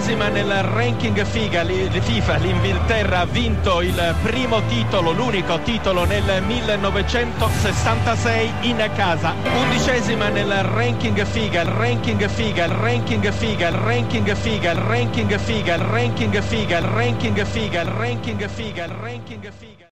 11ª nel ranking FIFA, l'Inghilterra ha vinto il primo titolo, l'unico titolo nel 1966 in casa. 11ª nel ranking FIFA, il ranking FIFA, il ranking FIFA, il ranking FIFA, il ranking FIFA, il ranking FIFA, il ranking FIFA, il ranking FIFA, il ranking FIFA.